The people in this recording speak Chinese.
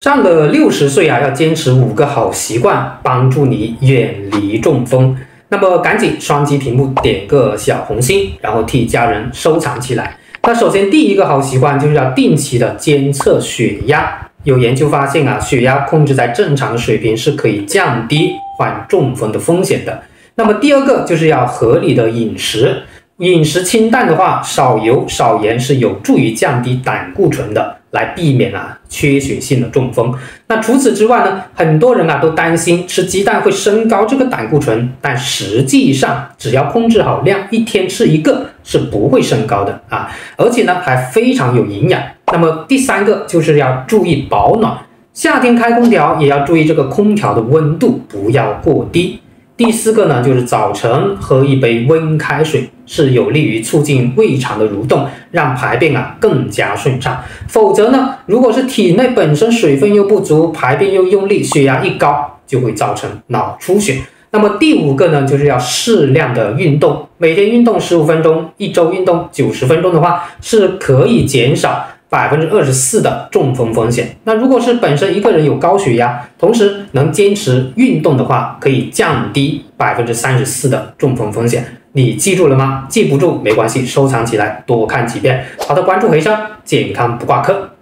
上了60岁啊，要坚持5个好习惯，帮助你远离中风。那么赶紧双击屏幕点个小红心，然后替家人收藏起来。那首先第一个好习惯就是要定期的监测血压。有研究发现啊，血压控制在正常的水平是可以降低患中风的风险的。那么第二个就是要合理的饮食。饮食清淡的话，少油少盐是有助于降低胆固醇的，来避免缺血性的中风。那除此之外呢，很多人都担心吃鸡蛋会升高这个胆固醇，但实际上只要控制好量，一天吃1个是不会升高的而且呢还非常有营养。那么第3个就是要注意保暖，夏天开空调也要注意这个空调的温度不要过低。第4个呢，就是早晨喝一杯温开水，是有利于促进胃肠的蠕动，让排便更加顺畅。否则呢，如果是体内本身水分又不足，排便又用力，血压一高，就会造成脑出血。那么第5个呢，就是要适量的运动，每天运动15分钟，一周运动90分钟的话，是可以减少24%的中风风险。那如果是本身一个人有高血压，同时能坚持运动的话，可以降低34%的中风风险。你记住了吗？记不住没关系，收藏起来，多看几遍。好的，关注回声，健康不挂科。